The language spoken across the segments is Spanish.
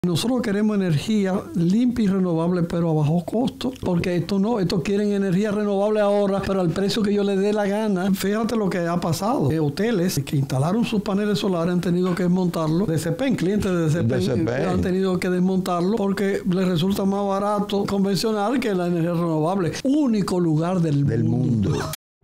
Nosotros queremos energía limpia y renovable, pero a bajo costo, porque estos quieren energía renovable ahora, pero al precio que yo les dé la gana. Fíjate lo que ha pasado. Hoteles que instalaron sus paneles solares han tenido que desmontarlo. DCPEN, clientes de DCPEN han tenido que desmontarlo porque les resulta más barato convencional que la energía renovable. Único lugar del mundo.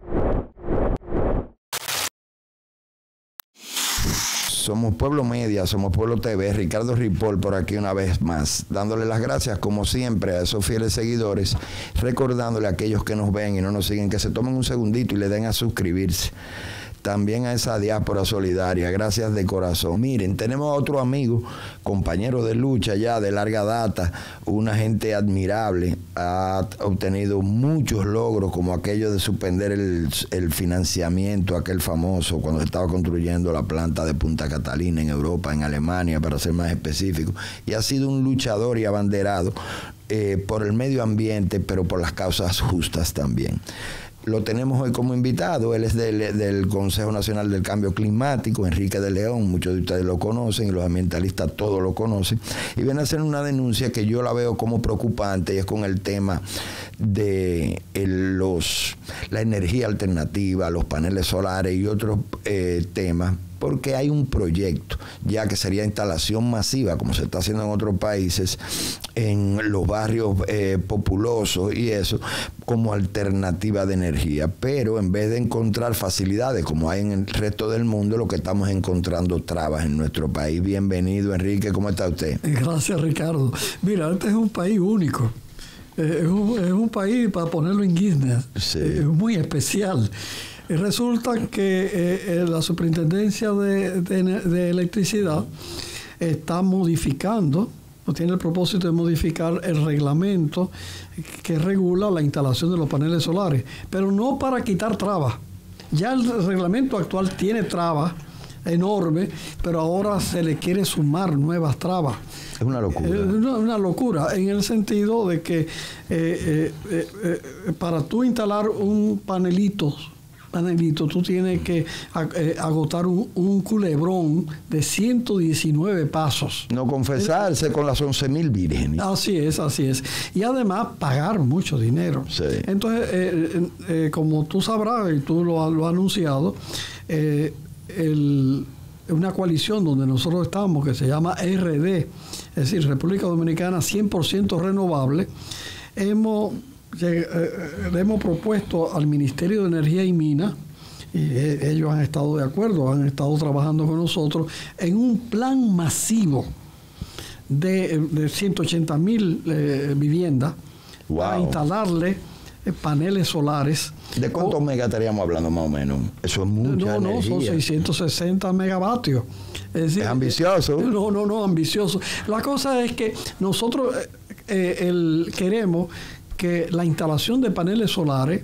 Somos Pueblo Media, somos Pueblo TV, Ricardo Ripoll por aquí una vez más, dándole las gracias como siempre a esos fieles seguidores, recordándole a aquellos que nos ven y no nos siguen que se tomen un segundito y le den a suscribirse. También a esa diáspora solidaria, gracias de corazón. Miren, tenemos a otro amigo, compañero de lucha ya de larga data, una gente admirable, ha obtenido muchos logros como aquello de suspender el financiamiento, aquel famoso, cuando se estaba construyendo la planta de Punta Catalina en Europa, en Alemania, para ser más específico, y ha sido un luchador y abanderado por el medio ambiente, pero por las causas justas también. Lo tenemos hoy como invitado. Él es del Consejo Nacional del Cambio Climático, Enrique de León. Muchos de ustedes lo conocen y los ambientalistas todos lo conocen. Y viene a hacer una denuncia que yo la veo como preocupante, y es con el tema de la energía alternativa, los paneles solares y otros temas, porque hay un proyecto ya que sería instalación masiva, como se está haciendo en otros países, en los barrios populosos y eso, como alternativa de energía. Pero en vez de encontrar facilidades como hay en el resto del mundo, lo que estamos encontrando trabas en nuestro país. Bienvenido, Enrique, ¿cómo está usted? Gracias, Ricardo. Mira, este es un país único. Es un país, para ponerlo en Guinness, sí, muy especial. Y resulta que la Superintendencia de Electricidad está modificando, o tiene el propósito de modificar el reglamento que regula la instalación de los paneles solares, pero no para quitar trabas. Ya el reglamento actual tiene trabas enormes, pero ahora se le quiere sumar nuevas trabas. Es una locura. Es una locura en el sentido de que para tú instalar un panelito, tú tienes que agotar un culebrón de 119 pasos. No confesarse con las 11.000 vírgenes. Así es. Y además pagar mucho dinero. Sí. Entonces, como tú sabrás, y tú lo has anunciado, una coalición donde nosotros estamos, que se llama RD, es decir, República Dominicana 100% renovable, le hemos propuesto al Ministerio de Energía y Minas, y ellos han estado de acuerdo, han estado trabajando con nosotros en un plan masivo de 180.000 viviendas. Wow. Para instalarle paneles solares. ¿De cuántos megas estaríamos hablando más o menos? Eso es mucha energía. No, son 660 megavatios. Es decir, ¿es ambicioso? No, ambicioso. La cosa es que nosotros queremos que la instalación de paneles solares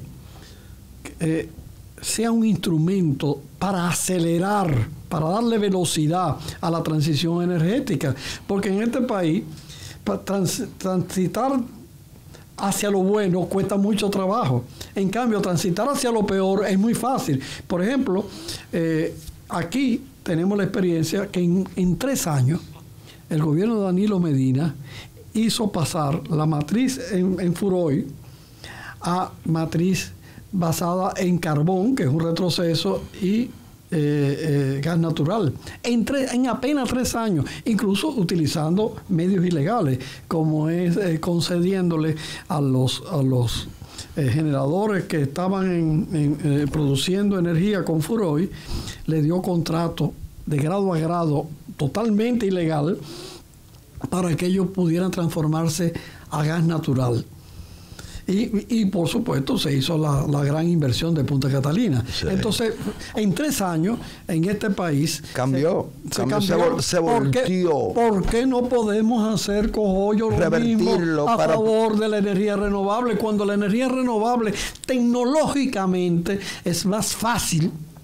sea un instrumento para acelerar, para darle velocidad a la transición energética. Porque en este país, transitar hacia lo bueno cuesta mucho trabajo. En cambio, transitar hacia lo peor es muy fácil. Por ejemplo, aquí tenemos la experiencia que en 3 años el gobierno de Danilo Medina hizo pasar la matriz en Furoy a matriz basada en carbón, que es un retroceso, y gas natural, en apenas 3 años, incluso utilizando medios ilegales, como es concediéndole a los generadores que estaban produciendo energía con Furoy, le dio contrato de grado a grado totalmente ilegal para que ellos pudieran transformarse a gas natural. Y por supuesto se hizo la gran inversión de Punta Catalina. Sí. Entonces, en 3 años, en este país se volteó. ¿Por qué no podemos hacer cojollo lo mismo a favor de la energía renovable? Cuando la energía renovable tecnológicamente es más fácil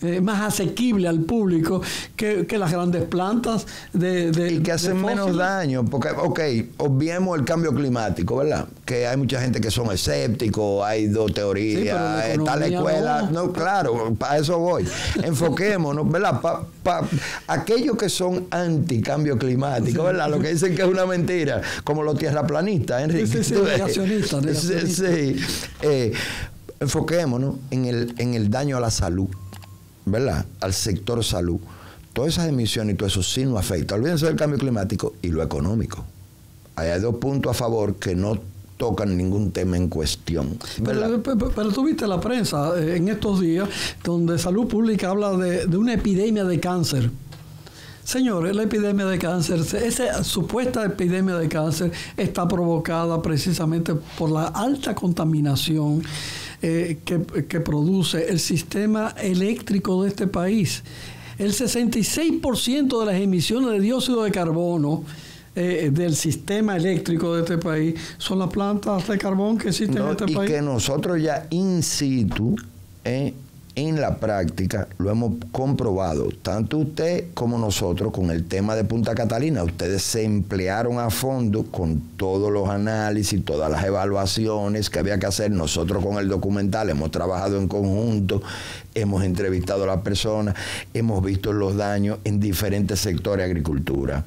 más asequible al público que las grandes plantas y que hacen menos daño, porque, obviemos el cambio climático, ¿verdad? Que hay mucha gente que son escépticos, hay dos teorías, está la escuela, no, claro, para eso voy. Enfoquémonos, ¿verdad? Aquellos que son anti-cambio climático, ¿verdad? Lo que dicen que es una mentira, como los tierraplanistas, Enrique. Sí, negacionistas. Sí. Enfoquémonos en el daño a la salud, ¿verdad? Al sector salud. Todas esas emisiones y todo eso sí nos afecta. Olvídense del cambio climático y lo económico. Hay dos puntos a favor que no tocan ningún tema en cuestión. Pero tú viste la prensa en estos días donde Salud Pública habla de una epidemia de cáncer. Señores, la epidemia de cáncer, esa supuesta epidemia de cáncer está provocada precisamente por la alta contaminación que produce el sistema eléctrico de este país. El 66% de las emisiones de dióxido de carbono del sistema eléctrico de este país son las plantas de carbón que existen en este país. Y que nosotros ya in situ, en la práctica, lo hemos comprobado, tanto usted como nosotros, con el tema de Punta Catalina. Ustedes se emplearon a fondo con todos los análisis, todas las evaluaciones que había que hacer. Nosotros con el documental hemos trabajado en conjunto, hemos entrevistado a las personas, hemos visto los daños en diferentes sectores de agricultura,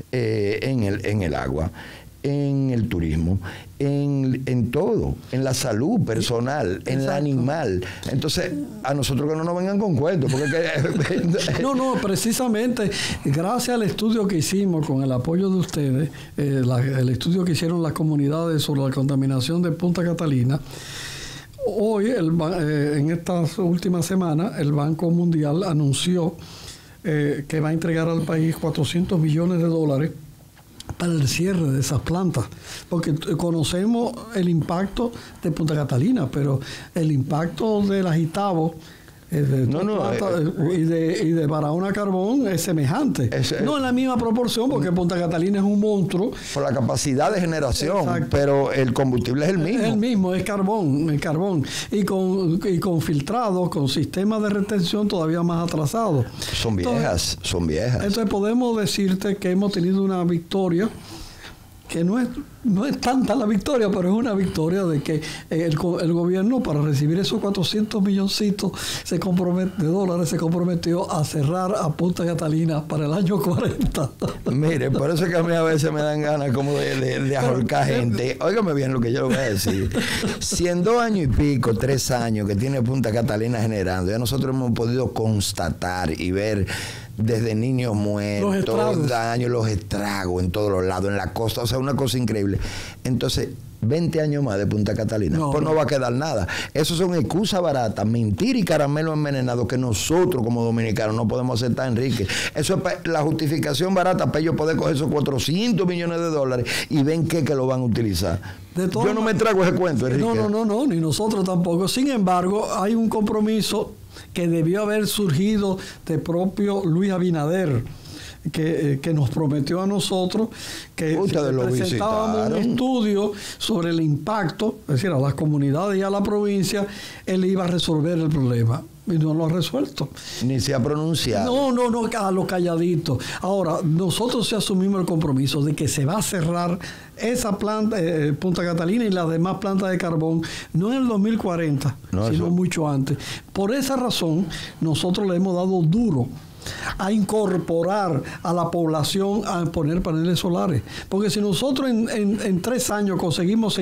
en el agua, en el turismo, en todo, en la salud personal, en el animal. Entonces, a nosotros que no nos vengan con cuentos, porque no, precisamente gracias al estudio que hicimos con el apoyo de ustedes, el estudio que hicieron las comunidades sobre la contaminación de Punta Catalina. Hoy, en estas últimas semanas, el Banco Mundial anunció que va a entregar al país $400 millones para el cierre de esas plantas, porque conocemos el impacto de Punta Catalina, pero el impacto de las Itabo y de Barahona Carbón es semejante. No en la misma proporción, porque Punta Catalina es un monstruo. Por la capacidad de generación. Exacto. Pero el combustible es el mismo. Es el mismo, es carbón. Y con filtrados, con sistemas de retención todavía más atrasados. Son viejas. Entonces podemos decirte que hemos tenido una victoria, que no es tanta la victoria, pero es una victoria de que el gobierno, para recibir esos 400 milloncitos de dólares, se comprometió a cerrar a Punta Catalina para el año 40. Mire, por eso es que a mí a veces me dan ganas como de ahorcar gente. Óigame bien lo que yo le voy a decir. Si en 2 años y pico, 3 años que tiene Punta Catalina generando, ya nosotros hemos podido constatar y ver desde niños muertos, daños, los estragos en todos los lados, en la costa, o sea, una cosa increíble. Entonces, 20 años más de Punta Catalina, no va a quedar nada. Eso son excusas baratas, mentira y caramelo envenenado que nosotros como dominicanos no podemos aceptar, Enrique. Eso es la justificación barata para ellos poder coger esos $400 millones y ven que lo van a utilizar. Yo no me trago ese cuento, Enrique. No, ni nosotros tampoco. Sin embargo, hay un compromiso que debió haber surgido de propio Luis Abinader, que nos prometió a nosotros que si presentábamos un estudio sobre el impacto, es decir, a las comunidades y a la provincia, él iba a resolver el problema. Y no lo ha resuelto. Ni se ha pronunciado. No, a lo calladito. Ahora, nosotros sí asumimos el compromiso de que se va a cerrar esa planta, Punta Catalina y las demás plantas de carbón, no en el 2040, sino mucho antes. Por esa razón, nosotros le hemos dado duro a incorporar a la población a poner paneles solares. Porque si nosotros en 3 años conseguimos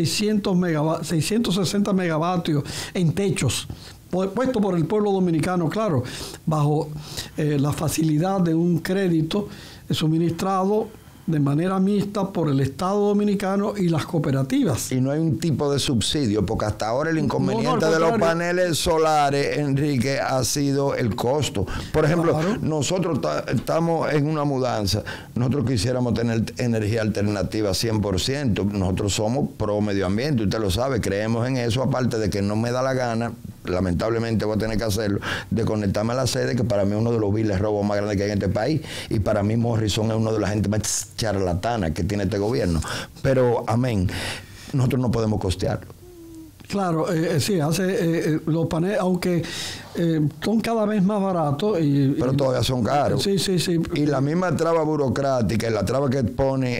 660 megavatios en techos, puesto por el pueblo dominicano, claro, bajo la facilidad de un crédito suministrado de manera mixta por el Estado Dominicano y las cooperativas. Y no hay un tipo de subsidio, porque hasta ahora el inconveniente de los paneles solares, Enrique, ha sido el costo. Por ejemplo, nosotros estamos en una mudanza. Nosotros quisiéramos tener energía alternativa 100%. Nosotros somos pro medio ambiente, usted lo sabe, creemos en eso, aparte de que no me da la gana, lamentablemente voy a tener que hacerlo, de conectarme a la sede, que para mí es uno de los viles robos más grandes que hay en este país, y para mí Morrison es uno de la gente más charlatana que tiene este gobierno. Pero, amén, nosotros no podemos costearlo. Claro, sí, los paneles, aunque son cada vez más baratos. Pero todavía son caros. Sí. Y la misma traba burocrática, la traba que pone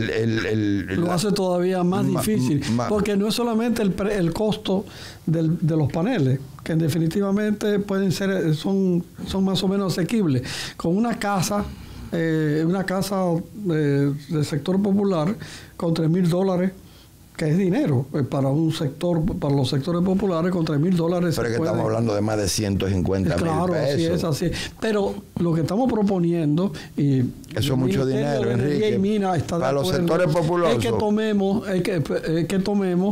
lo hace todavía más difícil. Porque no es solamente el costo de los paneles, que definitivamente son más o menos asequibles. Con una casa del sector popular, con $3,000, que es dinero para los sectores populares, con $3,000. Pero es que estamos hablando de más de 150 mil pesos. Claro, así es. Pero lo que estamos proponiendo, y eso es mucho dinero, Enrique, y Mina está para los sectores populares, es que tomemos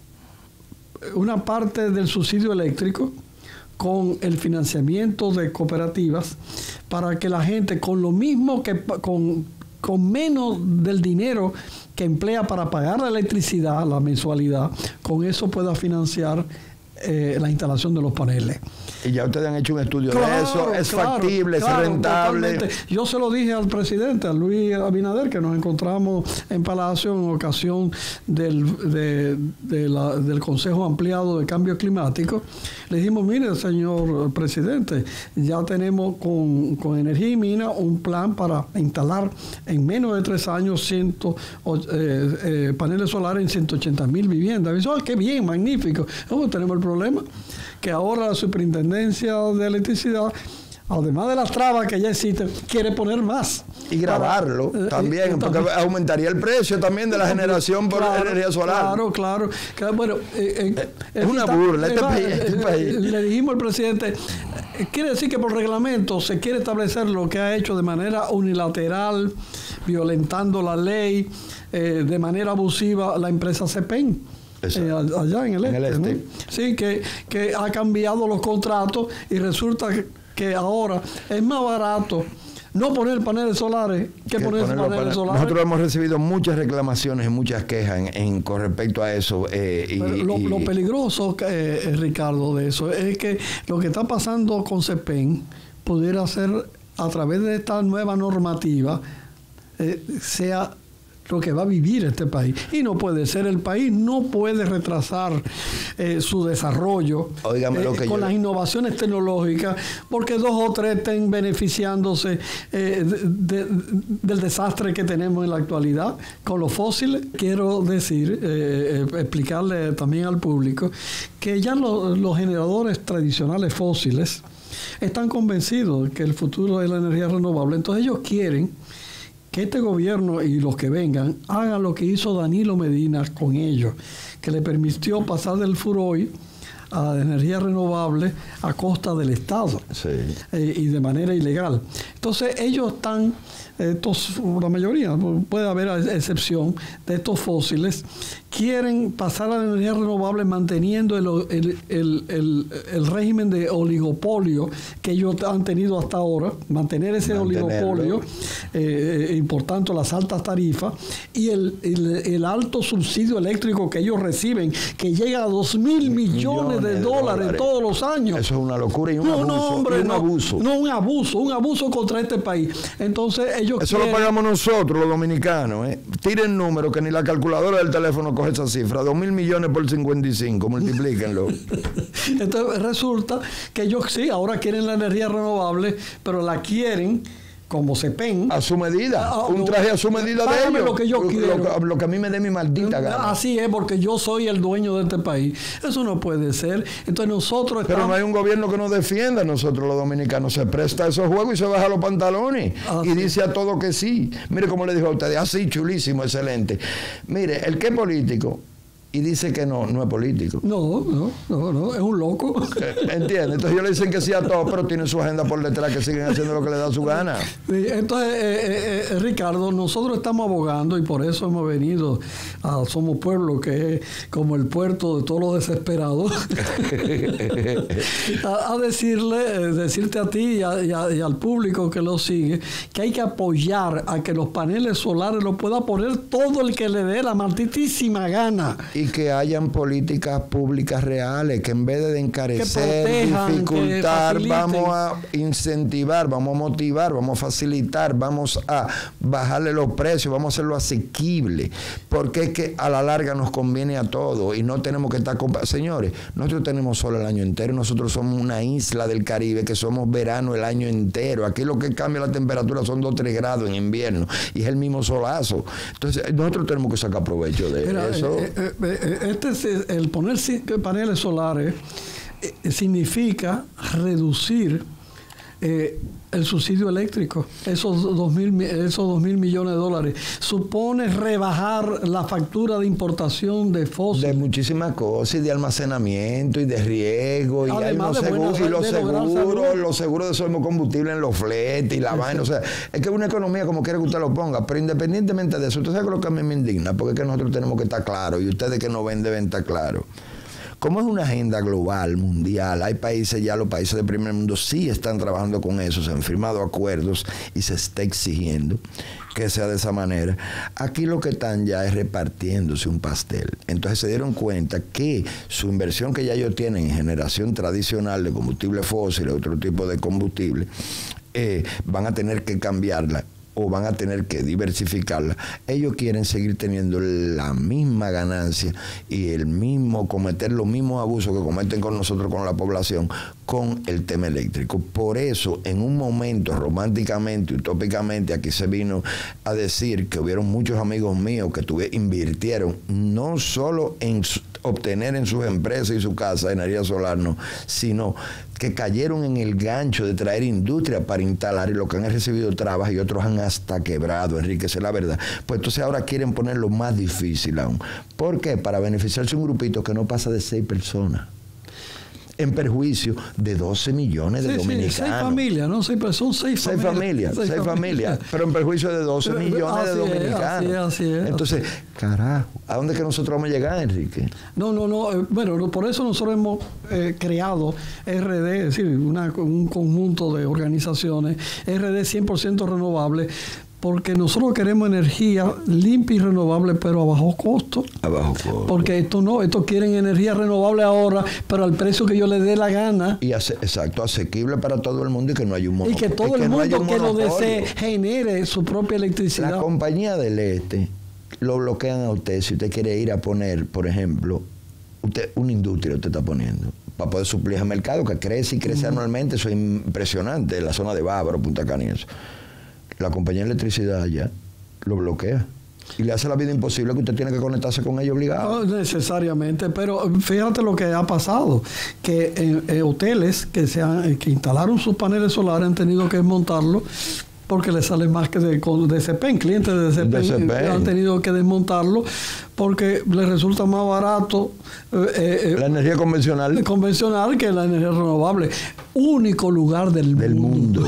una parte del subsidio eléctrico con el financiamiento de cooperativas, para que la gente, con lo mismo que con menos del dinero que emplea para pagar la electricidad, la mensualidad, con eso pueda financiar la instalación de los paneles. Y ya ustedes han hecho un estudio de eso, es factible, es rentable. Totalmente. Yo se lo dije al presidente, a Luis Abinader, que nos encontramos en Palacio en ocasión del Consejo Ampliado de Cambio Climático. Le dijimos, mire, señor presidente, ya tenemos con Energía y Minas un plan para instalar en menos de 3 años paneles solares en 180,000 viviendas. Y dice, qué bien, magnífico. Tenemos el problema que ahora la Superintendencia de Electricidad, además de las trabas que ya existen, quiere poner más. Y grabarlo también, porque aumentaría el precio también de la generación por energía solar. Claro. Bueno, es una burla este país. Le dijimos al presidente, quiere decir que por reglamento se quiere establecer lo que ha hecho de manera unilateral, violentando la ley, de manera abusiva la empresa CEPEN. Allá en el este. ¿No? Sí, que ha cambiado los contratos y resulta que ahora es más barato no poner paneles solares que poner paneles solares. Nosotros hemos recibido muchas reclamaciones y muchas quejas con respecto a eso. Lo peligroso, Ricardo, de eso es que lo que está pasando con CEPEN pudiera ser, a través de esta nueva normativa, sea lo que va a vivir este país. Y no puede ser, el país no puede retrasar su desarrollo con las innovaciones tecnológicas, porque 2 o 3 estén beneficiándose del desastre que tenemos en la actualidad con los fósiles. Quiero decir, explicarle también al público que ya los generadores tradicionales fósiles están convencidos de que el futuro es la energía renovable. Entonces ellos quieren que este gobierno y los que vengan hagan lo que hizo Danilo Medina con ellos, que le permitió pasar del FUROI a la energía renovable a costa del Estado, y de manera ilegal. Entonces ellos están, la mayoría, puede haber excepción de estos fósiles, quieren pasar a la energía renovable manteniendo el régimen de oligopolio que ellos han tenido hasta ahora, mantener ese oligopolio, y por tanto las altas tarifas y el alto subsidio eléctrico que ellos reciben, que llega a $2,000 millones de dólares todos los años. Eso es una locura y un abuso. Un abuso contra este país. Entonces ellos eso lo pagamos nosotros, los dominicanos. Tiren números que ni la calculadora del teléfono coge esa cifra. 2,000 millones por 55, multiplíquenlo. Entonces resulta que ellos sí, ahora quieren la energía renovable, pero la quieren como CEPEN. A su medida. Un traje a su medida de ellos. Lo que yo quiero. Lo que a mí me dé mi maldita gana. Así es, porque yo soy el dueño de este país. Eso no puede ser. Entonces nosotros Pero no hay un gobierno que nos defienda. Nosotros los dominicanos se presta a esos juegos y se baja los pantalones. Y dice a todo que sí. Mire cómo le dijo a ustedes. Así, chulísimo, excelente. Mire, el que es político y dice que no es político. No, es un loco. ¿Entiendes? Entonces ellos le dicen que sí a todo, pero tienen su agenda por detrás, que siguen haciendo lo que les da su gana. Sí, entonces, Ricardo, nosotros estamos abogando y por eso hemos venido a Somos Pueblo, que es como el puerto de todos los desesperados, a decirte a ti y al público que lo sigue, que hay que apoyar a que los paneles solares los pueda poner todo el que le dé la malditísima gana. Y que hayan políticas públicas reales, que en vez de encarecer, protejan, dificultar, vamos a incentivar, vamos a motivar, vamos a facilitar, vamos a bajarle los precios, vamos a hacerlo asequible, porque es que a la larga nos conviene a todos y no tenemos que estar... Señores, nosotros tenemos sol el año entero, nosotros somos una isla del Caribe que somos verano el año entero. Aquí lo que cambia la temperatura son 2 o 3 grados en invierno y es el mismo solazo. Entonces nosotros tenemos que sacar provecho de eso. El poner paneles solares significa reducir el subsidio eléctrico, esos 2.000 millones de dólares. Supone rebajar la factura de importación de fósiles. De muchísimas cosas, y de almacenamiento, y de riesgo, y hay unos seguros, y los seguros de esos combustibles en los fletes, y la vaina. O sea, es que es una economía como quiere que usted lo ponga, pero independientemente de eso, usted sabe lo que a mí me indigna, porque es que nosotros tenemos que estar claros, y ustedes que nos ven deben estar claros. Como es una agenda global, mundial, hay países ya, los países del primer mundo sí están trabajando con eso, se han firmado acuerdos y se está exigiendo que sea de esa manera. Aquí lo que están ya es repartiéndose un pastel. Entonces se dieron cuenta que su inversión que ya ellos tienen en generación tradicional de combustible fósil, otro tipo de combustible, van a tener que cambiarla o van a tener que diversificarla. Ellos quieren seguir teniendo la misma ganancia y cometer los mismos abusos que cometen con nosotros, con la población, con el tema eléctrico. Por eso, en un momento, románticamente, utópicamente, aquí se vino a decir que hubieron muchos amigos míos que invirtieron no solo en obtener en sus empresas y su casa energía solar, no, sino que cayeron en el gancho de traer industria para instalar, y lo que han recibido trabas y otros han hasta quebrado, Enrique, esa es la verdad. Pues entonces ahora quieren ponerlo más difícil aún. ¿Por qué? Para beneficiarse un grupito que no pasa de 6 personas. En perjuicio de 12 millones de dominicanos. 6 familias, ¿no? Son 6 familias. 6 familias, pero en perjuicio de 12 millones de dominicanos. Así es. Entonces, carajo, ¿a dónde es que nosotros vamos a llegar, Enrique? No. Bueno, por eso nosotros hemos creado RD, es decir, un conjunto de organizaciones, RD 100% renovable, porque nosotros queremos energía limpia y renovable, pero a bajo costo. A bajo costo. Porque estos quieren energía renovable ahora, pero al precio que yo les dé la gana. Y exacto, asequible para todo el mundo y que no haya un monopolio. Y que todo el mundo que lo desee genere su propia electricidad. La compañía del este lo bloquean a usted si usted quiere ir a poner, por ejemplo, una industria usted está poniendo para poder suplir el mercado que crece y crece anualmente. Eso es impresionante en la zona de Bávaro, Punta Cana y eso. La compañía de electricidad ya lo bloquea y le hace la vida imposible, que usted tiene que conectarse con ellos obligado. No necesariamente, pero fíjate lo que ha pasado, que hoteles que instalaron sus paneles solares han tenido que desmontarlo porque les sale más que de CPEN, clientes de CPEN han tenido que desmontarlo porque les resulta más barato la energía convencional que la energía renovable. Único lugar del mundo.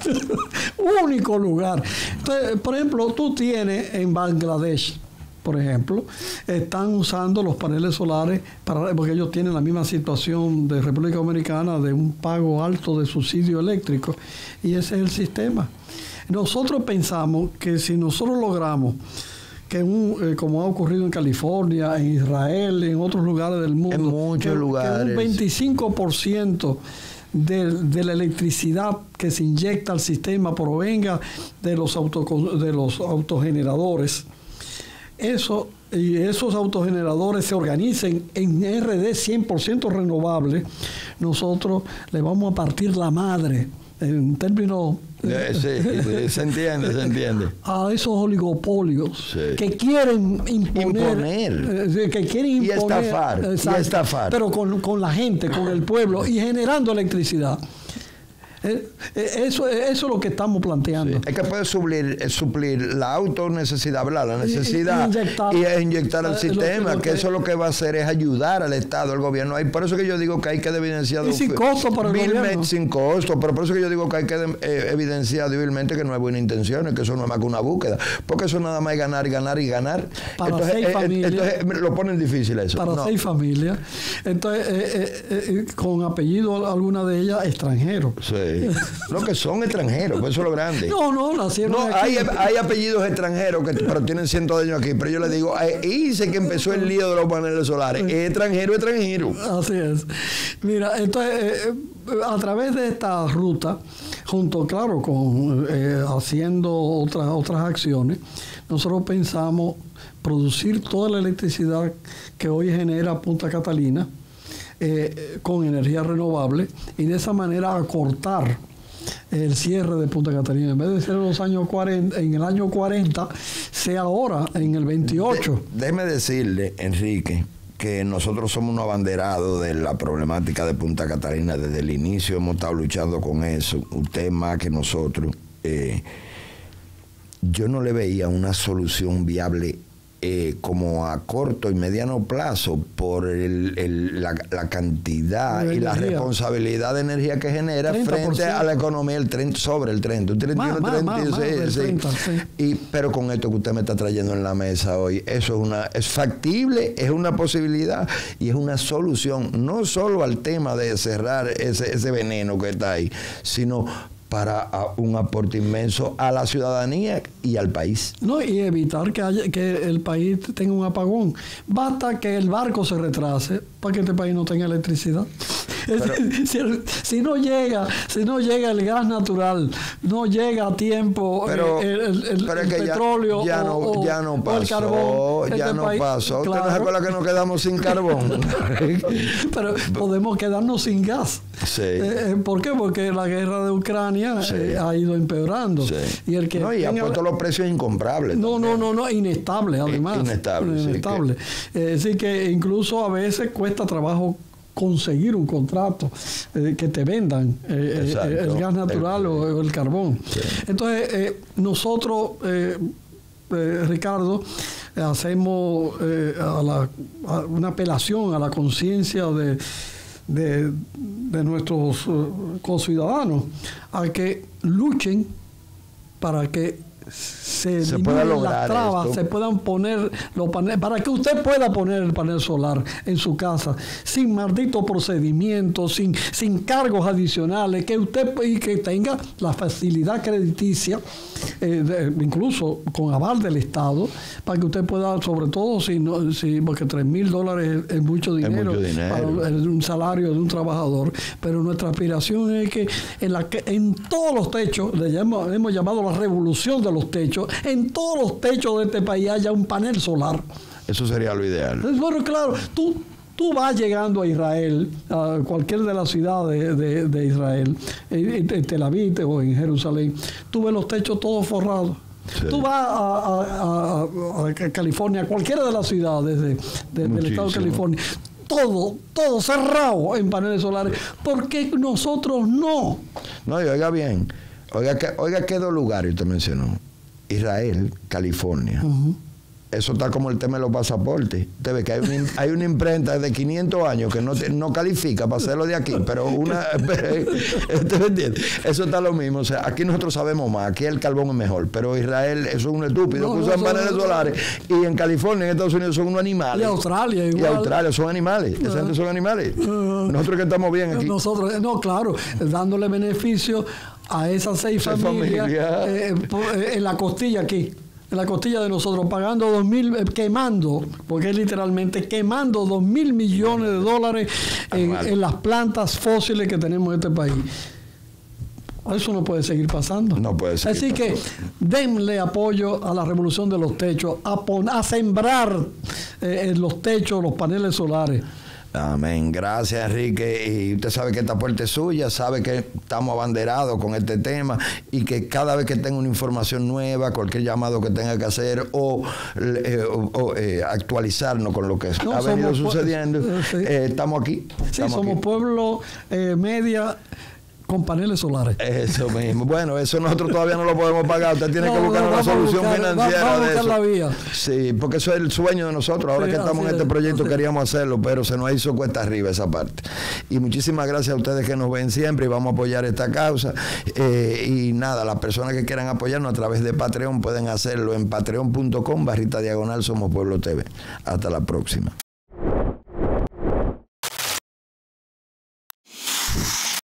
Único lugar. Entonces, por ejemplo, tú tienes en Bangladesh, por ejemplo, están usando los paneles solares porque ellos tienen la misma situación de República Dominicana, de un pago alto de subsidio eléctrico, y ese es el sistema. Nosotros pensamos que si nosotros logramos que como ha ocurrido en California, en Israel, en otros lugares del mundo, en muchos lugares, que un 25% de la electricidad que se inyecta al sistema provenga de los autogeneradores. Y esos autogeneradores se organicen en RD 100% renovable, nosotros le vamos a partir la madre en términos se entiende a esos oligopolios que quieren imponer y estafar, pero con la gente, con el pueblo y generando electricidad. Eso es lo que estamos planteando. Sí. Es que puede suplir la autonecesidad, ¿verdad? La necesidad y inyectar al sistema, que eso lo que va a hacer es ayudar al Estado, al gobierno. Y por eso que yo digo que hay que evidenciar... Y sin costo para el gobierno. Sin costo, pero por eso que yo digo que hay que evidenciar débilmente que no hay buena intención, que eso no es más que una búsqueda. Porque eso nada más es ganar. Para 6 familias. Entonces lo ponen difícil eso. Para 6 familias. Entonces, con apellido alguna de ellas extranjero. Sí. Sí. No, que son extranjeros, pues eso es lo grande. No, nacieron no, aquí. hay apellidos extranjeros pero tienen cientos de años aquí. Pero yo le digo, dice que empezó el lío de los paneles solares. Es extranjero. Así es. Mira, entonces, a través de esta ruta, junto, claro, con haciendo otras acciones, nosotros pensamos producir toda la electricidad que hoy genera Punta Catalina con energía renovable y de esa manera acortar el cierre de Punta Catalina. En vez de ser en los años 40, en el año 40, sea ahora, en el 28. Déjeme decirle, Enrique, que nosotros somos un abanderado de la problemática de Punta Catalina. Desde el inicio hemos estado luchando con eso, usted más que nosotros. Yo no le veía una solución viable como a corto y mediano plazo por la cantidad y la responsabilidad de energía que genera 30%. Frente a la economía, sobre el 30, un 31, 36. Sí. Pero con esto que usted me está trayendo en la mesa hoy, eso es factible, es una posibilidad y es una solución, no solo al tema de cerrar ese veneno que está ahí, sino para un aporte inmenso a la ciudadanía y al país. No, y evitar que el país tenga un apagón. Basta que el barco se retrase para que este país no tenga electricidad. Pero, si no llega el gas natural, no llega a tiempo el petróleo ya no pasó, el carbón. Ya no pasó. Claro. ¿Usted no se acuerda que nos quedamos sin carbón? Pero podemos quedarnos sin gas. Sí. ¿Por qué? Porque la guerra de Ucrania ha ido empeorando. Sí. Y ha puesto los precios incomprables. No, inestables además. Inestable. Así que incluso a veces cuesta trabajo conseguir un contrato que te vendan el gas natural o el carbón. Sí. Entonces, nosotros, Ricardo, hacemos una apelación a la conciencia de nuestros conciudadanos a que luchen para que se pueda lograr las trabas, se puedan poner los paneles, para que usted pueda poner el panel solar en su casa sin malditos procedimientos, sin cargos adicionales, que usted y que tenga la facilidad crediticia, incluso con aval del Estado, para que usted pueda, sobre todo porque $3,000 es mucho dinero, para un salario de un trabajador, pero nuestra aspiración es que en todos los techos, hemos llamado la revolución de los techos, en todos los techos de este país haya un panel solar. Eso sería lo ideal. Bueno, claro, tú vas llegando a Israel, a cualquier de las ciudades de Israel, en Tel Aviv o en Jerusalén, tú ves los techos todos forrados. Sí. Tú vas a California, cualquiera de las ciudades del estado de California, todo cerrado en paneles solares. ¿Por qué nosotros no? No, y oiga bien, oiga qué dos lugares usted mencionó: Israel, California. Eso está como el tema de los pasaportes. Usted ve que hay una imprenta de 500 años que no califica para hacerlo de aquí, pero ¿usted me entiende? Eso está lo mismo. O sea, aquí nosotros sabemos más, aquí el carbón es mejor, pero Israel, eso es un estúpido que usan paneles solares. Y en California, en Estados Unidos, son unos animales. Y Australia igual. Y Australia son animales. Esa gente son animales. Nosotros que estamos bien aquí. Claro, dándole beneficio a esas 6 familias en la costilla aquí. En la costilla de nosotros, pagando quemando, porque es literalmente quemando $2,000 millones en las plantas fósiles que tenemos en este país. Eso no puede seguir pasando. No puede seguir Así pasando. Que denle apoyo a la revolución de los techos, a sembrar en los techos los paneles solares. Amén. Gracias, Enrique. Y usted sabe que esta puerta es suya, sabe que estamos abanderados con este tema y que cada vez que tenga una información nueva, cualquier llamado que tenga que hacer o actualizarnos con lo que ha venido sucediendo, estamos aquí. Somos Pueblo Media con paneles solares. Eso mismo. Bueno, eso nosotros todavía no lo podemos pagar. Usted tiene que buscar una solución financiera de eso. La vía. Sí, porque eso es el sueño de nosotros. Ahora que estamos en este proyecto queríamos hacerlo, pero se nos hizo cuesta arriba esa parte. Y muchísimas gracias a ustedes que nos ven siempre y vamos a apoyar esta causa. Y nada, las personas que quieran apoyarnos a través de Patreon pueden hacerlo en patreon.com/Somos Pueblo TV. Hasta la próxima.